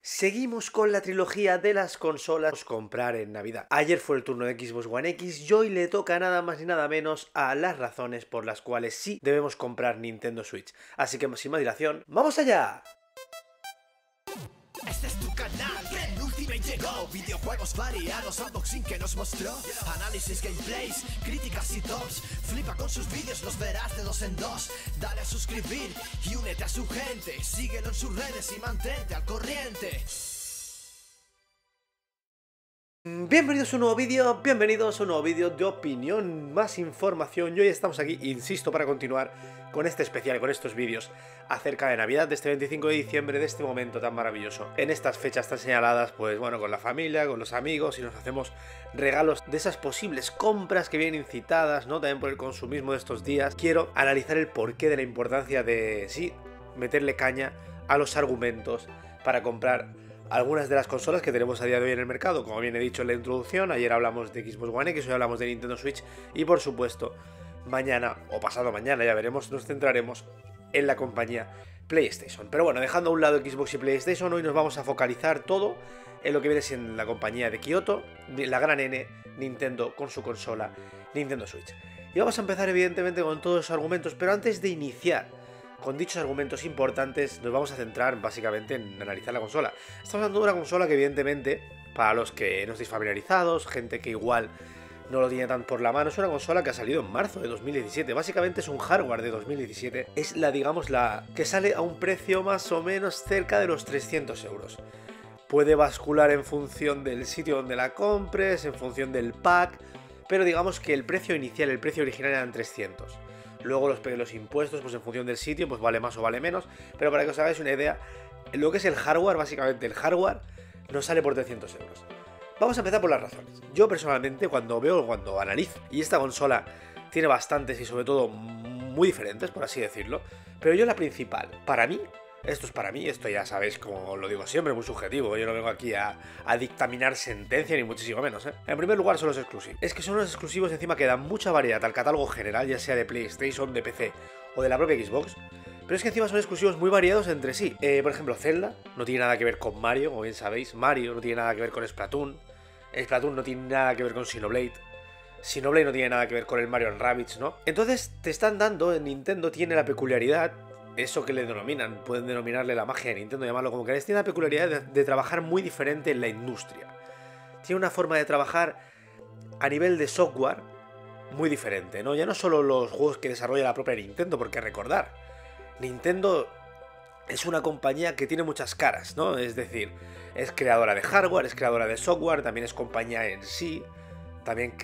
Seguimos con la trilogía de las consolas comprar en Navidad. Ayer fue el turno de Xbox One X y hoy le toca nada más ni nada menos a las razones por las cuales sí debemos comprar Nintendo Switch. Así que sin más dilación, ¡vamos allá! Este es tu canal, Trend Ultimate llegó. Videojuegos variados, unboxing que nos mostró. Análisis, gameplays, críticas y tops. Flipa con sus vídeos, los verás de 2 en 2. Dale a suscribir y únete a su gente. Síguelo en sus redes y mantente al corriente. Bienvenidos a un nuevo vídeo, de opinión, más información. Y hoy estamos aquí, insisto, para continuar con este especial, con estos vídeos acerca de Navidad, de este 25 de diciembre, de este momento tan maravilloso. En estas fechas tan señaladas, pues bueno, con la familia, con los amigos, y nos hacemos regalos de esas posibles compras que vienen incitadas, ¿no? También por el consumismo de estos días. Quiero analizar el porqué de la importancia de, sí, meterle caña a los argumentos para comprar algunas de las consolas que tenemos a día de hoy en el mercado. Como bien he dicho en la introducción, ayer hablamos de Xbox One X, hoy hablamos de Nintendo Switch y por supuesto mañana o pasado mañana, ya veremos, nos centraremos en la compañía PlayStation. Pero bueno, dejando a un lado Xbox y PlayStation, hoy nos vamos a focalizar todo en lo que viene siendo la compañía de Kyoto, la gran N, Nintendo con su consola Nintendo Switch. Y vamos a empezar evidentemente con todos los argumentos, pero antes de iniciar con dichos argumentos importantes, nos vamos a centrar básicamente en analizar la consola. Estamos hablando de una consola que evidentemente, para los que no estéis familiarizados, gente que igual no lo tiene tan por la mano, es una consola que ha salido en marzo de 2017. Básicamente es un hardware de 2017. Es la, digamos, la que sale a un precio más o menos cerca de los 300 euros. Puede bascular en función del sitio donde la compres, en función del pack, pero digamos que el precio inicial, el precio original eran 300. Luego los impuestos, pues en función del sitio, pues vale más o vale menos. Pero para que os hagáis una idea, lo que es el hardware, básicamente el hardware, nos sale por 300 euros. Vamos a empezar por las razones. Yo personalmente, cuando analizo, y esta consola tiene bastantes y sobre todo muy diferentes, por así decirlo, pero yo la principal, para mí, esto ya sabéis, como lo digo siempre, muy subjetivo. Yo no vengo aquí a dictaminar sentencia, ni muchísimo menos, ¿eh? En primer lugar son los exclusivos. Es que son los exclusivos encima que dan mucha variedad al catálogo general, ya sea de PlayStation, de PC o de la propia Xbox. Pero es que encima son exclusivos muy variados entre sí. Por ejemplo, Zelda no tiene nada que ver con Mario, como bien sabéis. Mario no tiene nada que ver con Splatoon. Splatoon no tiene nada que ver con Xenoblade. Xenoblade no tiene nada que ver con el Mario & Rabbids, ¿no? Entonces te están dando, Nintendo tiene la peculiaridad, eso que le denominan, pueden denominarle la magia de Nintendo, llamarlo como queráis, tiene la peculiaridad de trabajar muy diferente en la industria. Tiene una forma de trabajar a nivel de software muy diferente, ¿no? Ya no solo los juegos que desarrolla la propia Nintendo, porque recordar, Nintendo es una compañía que tiene muchas caras, ¿no? Es decir, es creadora de hardware, es creadora de software, también es compañía en sí. También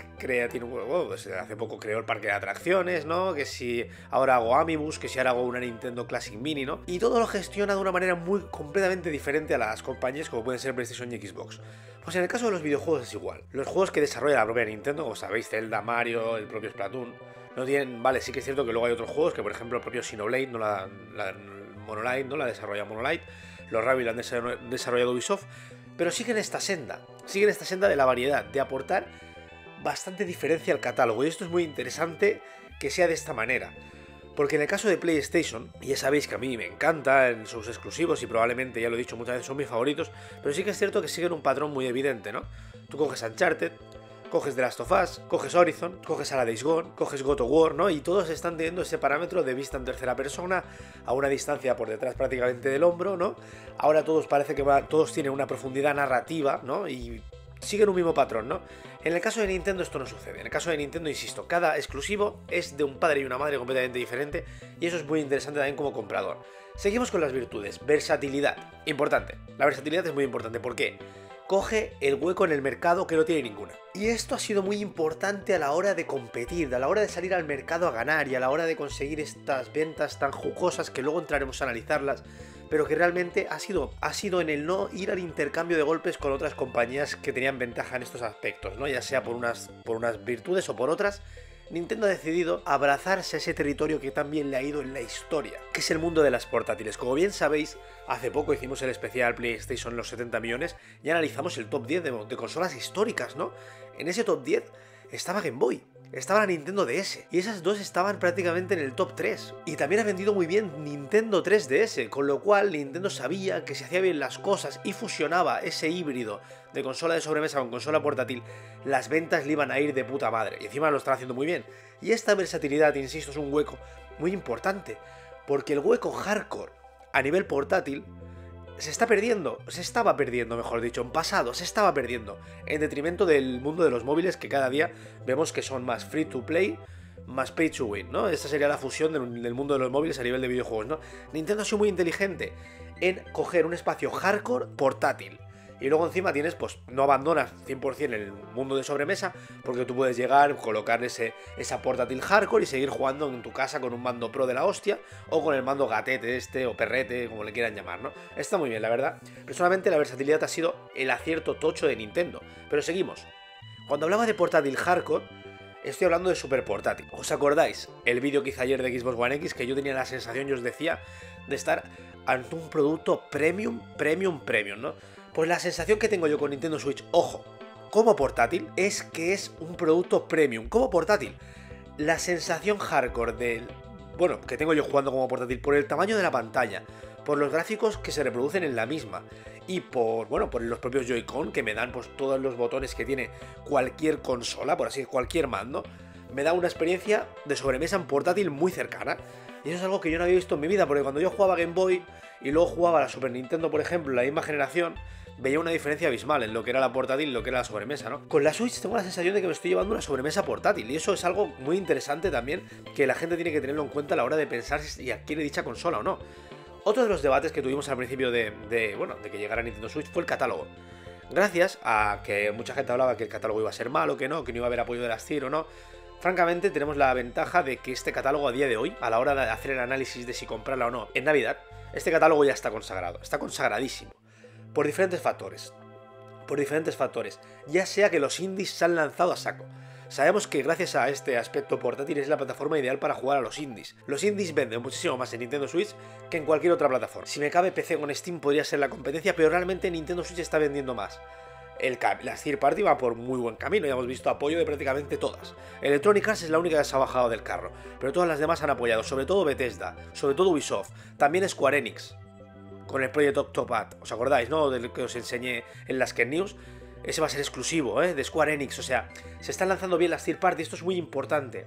pues hace poco creó el parque de atracciones, ¿no? Que si ahora hago Amibus, que si ahora hago una Nintendo Classic Mini, ¿no? Y todo lo gestiona de una manera completamente diferente a las compañías como pueden ser PlayStation y Xbox. Pues en el caso de los videojuegos es igual. Los juegos que desarrolla la propia Nintendo, como sabéis, Zelda, Mario, el propio Splatoon, no tienen... Vale, sí que es cierto que luego hay otros juegos, que por ejemplo el propio Xenoblade, no Monolith, ¿no? La desarrolla Monolith, los Rabbids la han desarrollado Ubisoft, pero siguen esta senda de la variedad, de aportar bastante diferencia al catálogo, y esto es muy interesante que sea de esta manera, porque en el caso de PlayStation, y ya sabéis que a mí me encanta en sus exclusivos y probablemente, ya lo he dicho muchas veces, son mis favoritos, pero sí que es cierto que siguen un patrón muy evidente, ¿no? Tú coges Uncharted, coges The Last of Us, coges Horizon, coges a la Days Gone, coges God of War, ¿no? Y todos están teniendo ese parámetro de vista en tercera persona, a una distancia por detrás prácticamente del hombro, ¿no? Ahora todos parece que todos tienen una profundidad narrativa, ¿no? Y siguen un mismo patrón, ¿no? En el caso de Nintendo esto no sucede. En el caso de Nintendo, insisto, cada exclusivo es de un padre y una madre completamente diferente, y eso es muy interesante también como comprador. Seguimos con las virtudes. Versatilidad. Importante. La versatilidad es muy importante. ¿Por qué? Coge el hueco en el mercado que no tiene ninguna. Y esto ha sido muy importante a la hora de competir, a la hora de salir al mercado a ganar y a la hora de conseguir estas ventas tan jugosas que luego entraremos a analizarlas, pero que realmente ha sido en el no ir al intercambio de golpes con otras compañías que tenían ventaja en estos aspectos, ¿no? Ya sea por unas virtudes o por otras. Nintendo ha decidido abrazarse a ese territorio que también le ha ido en la historia, que es el mundo de las portátiles. Como bien sabéis, hace poco hicimos el especial PlayStation los 70 millones y analizamos el top 10 de consolas históricas, ¿no? En ese top 10 estaba Game Boy, estaba la Nintendo DS, y esas dos estaban prácticamente en el top 3. Y también ha vendido muy bien Nintendo 3DS, con lo cual Nintendo sabía que si hacía bien las cosas y fusionaba ese híbrido de consola de sobremesa con consola portátil, las ventas le iban a ir de puta madre, y encima lo están haciendo muy bien. Y esta versatilidad, insisto, es un hueco muy importante, porque el hueco hardcore a nivel portátil se estaba perdiendo, mejor dicho, en pasado, se estaba perdiendo, en detrimento del mundo de los móviles, que cada día vemos que son más free to play, más pay to win, ¿no? Esta sería la fusión del mundo de los móviles a nivel de videojuegos, ¿no? Nintendo ha sido muy inteligente en coger un espacio hardcore portátil. Y luego encima tienes, pues, no abandonas 100% el mundo de sobremesa, porque tú puedes llegar, colocar esa portátil hardcore y seguir jugando en tu casa con un mando pro de la hostia, o con el mando gatete o perrete, como le quieran llamar, ¿no? Está muy bien, la verdad. Personalmente la versatilidad ha sido el acierto tocho de Nintendo. Pero seguimos. Cuando hablaba de portátil hardcore, estoy hablando de super portátil. ¿Os acordáis? El vídeo que hice ayer de Xbox One X, que yo tenía la sensación, yo os decía, de estar ante un producto premium, ¿no? Pues la sensación que tengo yo con Nintendo Switch, ojo, como portátil, es que es un producto premium. Como portátil, la sensación hardcore que tengo yo jugando como portátil, por el tamaño de la pantalla, por los gráficos que se reproducen en la misma, y por los propios Joy-Con, que me dan pues todos los botones que tiene cualquier consola, por así decirlo, cualquier mando, me da una experiencia de sobremesa en portátil muy cercana. Y eso es algo que yo no había visto en mi vida, porque cuando yo jugaba Game Boy y luego jugaba la Super Nintendo, por ejemplo, la misma generación, veía una diferencia abismal en lo que era la portátil y lo que era la sobremesa, ¿no? Con la Switch tengo la sensación de que me estoy llevando una sobremesa portátil, y eso es algo muy interesante también, que la gente tiene que tenerlo en cuenta a la hora de pensar si adquiere dicha consola o no. Otro de los debates que tuvimos al principio de que llegara Nintendo Switch fue el catálogo. Gracias a que mucha gente hablaba que el catálogo iba a ser malo, que no iba a haber apoyo de las TIR o no. Francamente, tenemos la ventaja de que este catálogo a día de hoy, a la hora de hacer el análisis de si comprarla o no en Navidad, este catálogo ya está consagrado, está consagradísimo. Por diferentes factores, ya sea que los indies se han lanzado a saco. Sabemos que gracias a este aspecto portátil es la plataforma ideal para jugar a los indies. Los indies venden muchísimo más en Nintendo Switch que en cualquier otra plataforma. Si me cabe, PC con Steam podría ser la competencia, pero realmente Nintendo Switch está vendiendo más. La third party va por muy buen camino, ya hemos visto apoyo de prácticamente todas. Electronic Arts es la única que se ha bajado del carro, pero todas las demás han apoyado, sobre todo Bethesda, sobre todo Ubisoft, también Square Enix, con el Project Octopath, ¿os acordáis, no? Del que os enseñé en las Ken News. Ese va a ser exclusivo, de Square Enix, o sea, se están lanzando bien las third party, esto es muy importante.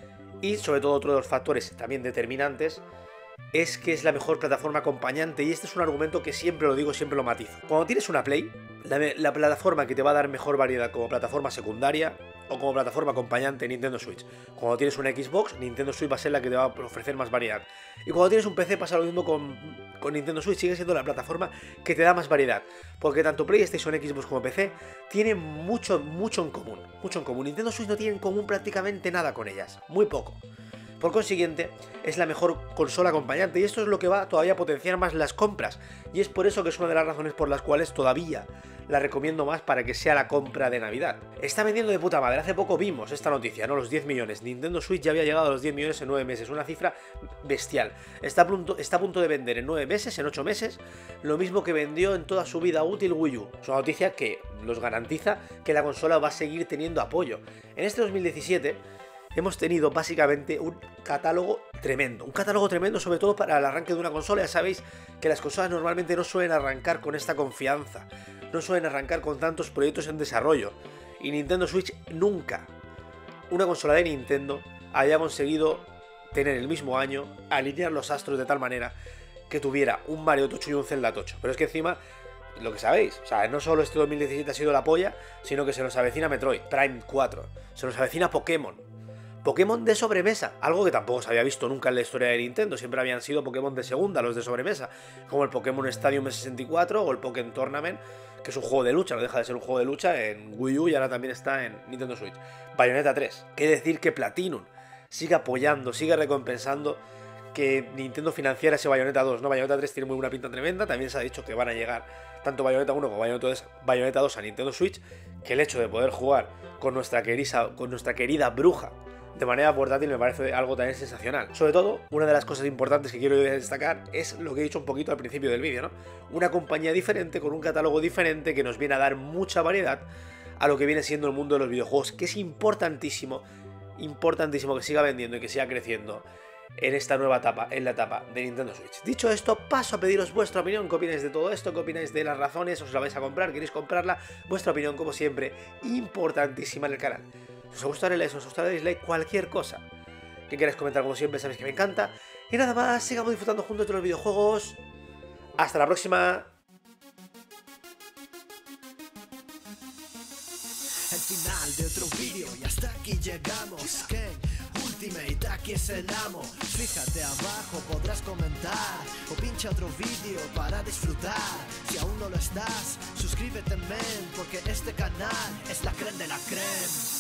Y sobre todo otro de los factores también determinantes es que es la mejor plataforma acompañante, y este es un argumento que siempre lo digo, siempre lo matizo. Cuando tienes una Play, la plataforma que te va a dar mejor variedad como plataforma secundaria o como plataforma acompañante, Nintendo Switch. Cuando tienes una Xbox, Nintendo Switch va a ser la que te va a ofrecer más variedad. Y cuando tienes un PC pasa lo mismo con Nintendo Switch, sigue siendo la plataforma que te da más variedad. Porque tanto PlayStation, Xbox como PC tienen mucho en común. Nintendo Switch no tiene en común prácticamente nada con ellas, muy poco. Por consiguiente, es la mejor consola acompañante, y esto es lo que va todavía a potenciar más las compras, y es por eso que es una de las razones por las cuales todavía la recomiendo más para que sea la compra de Navidad. Está vendiendo de puta madre, hace poco vimos esta noticia, ¿no? Los 10 millones, Nintendo Switch ya había llegado a los 10 millones en 9 meses, una cifra bestial. Está a punto de vender en 9 meses, en 8 meses, lo mismo que vendió en toda su vida útil Wii U. Es una noticia que nos garantiza que la consola va a seguir teniendo apoyo. En este 2017... hemos tenido básicamente un catálogo tremendo, sobre todo para el arranque de una consola. Ya sabéis que las consolas normalmente no suelen arrancar con esta confianza, no suelen arrancar con tantos proyectos en desarrollo, y Nintendo Switch nunca, una consola de Nintendo, haya conseguido tener el mismo año, alinear los astros de tal manera que tuviera un Mario tocho y un Zelda tocho. Pero es que encima, lo que sabéis, o sea, no solo este 2017 ha sido la polla, sino que se nos avecina Metroid Prime 4, se nos avecina Pokémon de sobremesa, algo que tampoco se había visto nunca en la historia de Nintendo. Siempre habían sido Pokémon de segunda los de sobremesa, como el Pokémon Stadium 64 o el Pokémon Tournament, que es un juego de lucha, no deja de ser un juego de lucha en Wii U y ahora también está en Nintendo Switch. Bayonetta 3, qué decir que Platinum sigue apoyando, sigue recompensando que Nintendo financiara ese Bayonetta 2, ¿no? Bayonetta 3 tiene muy buena pinta tremenda, también se ha dicho que van a llegar tanto Bayonetta 1 como Bayonetta 2 a Nintendo Switch, que el hecho de poder jugar con nuestra querida bruja de manera portátil me parece algo también sensacional. Sobre todo, una de las cosas importantes que quiero destacar es lo que he dicho un poquito al principio del vídeo, ¿no? Una compañía diferente, con un catálogo diferente, que nos viene a dar mucha variedad, a lo que viene siendo el mundo de los videojuegos, que es importantísimo, importantísimo que siga vendiendo y que siga creciendo en esta nueva etapa, en la etapa de Nintendo Switch. Dicho esto, paso a pediros vuestra opinión. ¿Qué opináis de todo esto? ¿Qué opináis de las razones? ¿Os la vais a comprar? ¿Queréis comprarla? Vuestra opinión, como siempre, importantísima en el canal. Si os gusta el like, si os gusta el dislike, cualquier cosa que queráis comentar, como siempre, sabéis que me encanta. Y nada más, sigamos disfrutando juntos de los videojuegos. Hasta la próxima. El final de otro vídeo y hasta aquí llegamos. Ken Ultimate, aquí es el amo. Fíjate abajo, podrás comentar o pincha otro vídeo para disfrutar. Si aún no lo estás, suscríbete, men, porque este canal es la creme de la creme.